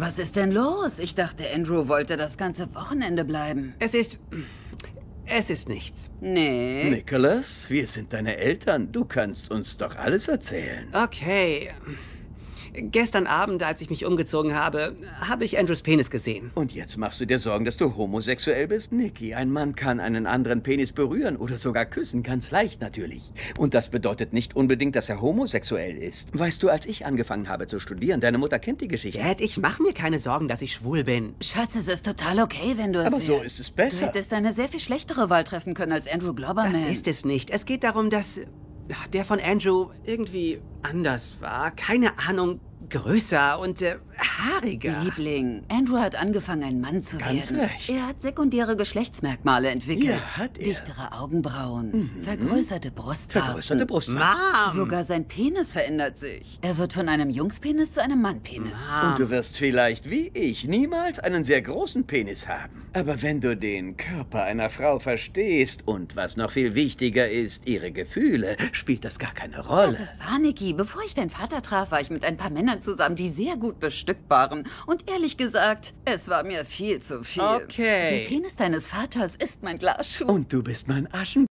Was ist denn los? Ich dachte, Andrew wollte das ganze Wochenende bleiben. Es ist nichts. Nee. Nicholas, wir sind deine Eltern. Du kannst uns doch alles erzählen. Okay. Gestern Abend, als ich mich umgezogen habe, habe ich Andrews Penis gesehen. Und jetzt machst du dir Sorgen, dass du homosexuell bist? Nicky, ein Mann kann einen anderen Penis berühren oder sogar küssen, ganz leicht natürlich. Und das bedeutet nicht unbedingt, dass er homosexuell ist. Weißt du, als ich angefangen habe zu studieren, deine Mutter kennt die Geschichte. Dad, ich mache mir keine Sorgen, dass ich schwul bin. Schatz, es ist total okay, wenn du es Aber wärst. so ist es besser. Du hättest eine sehr viel schlechtere Wahl treffen können als Andrew Globberman. Das ist es nicht. Es geht darum, dass der von Andrew irgendwie anders war. Keine Ahnung, größer und haariger. Liebling, Andrew hat angefangen, ein Mann zu Ganz werden. recht. Er hat sekundäre Geschlechtsmerkmale entwickelt. Ja, hat er. Dichtere Augenbrauen, vergrößerte Brustwarzen. Vergrößerte Brustwarzen. Mom! Sogar sein Penis verändert sich. Er wird von einem Jungspenis zu einem Mannpenis. Und du wirst vielleicht, wie ich, niemals einen sehr großen Penis haben. Aber wenn du den Körper einer Frau verstehst und, was noch viel wichtiger ist, ihre Gefühle, spielt das gar keine Rolle. Das ist wahr, Niki. Bevor ich deinen Vater traf, war ich mit ein paar Männern zusammen, die sehr gut bestückt waren. Und ehrlich gesagt, es war mir viel zu viel. Okay. Der Penis deines Vaters ist mein Glasschuh. Und du bist mein Aschenbecher.